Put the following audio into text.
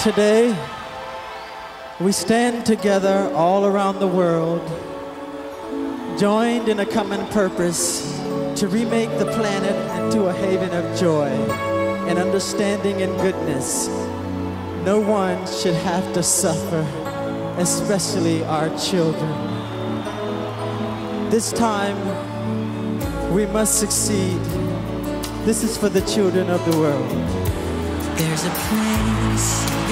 Today, we stand together all around the world, joined in a common purpose to remake the planet into a haven of joy and understanding and goodness. No one should have to suffer, especially our children. This time, we must succeed. This is for the children of the world. There's a place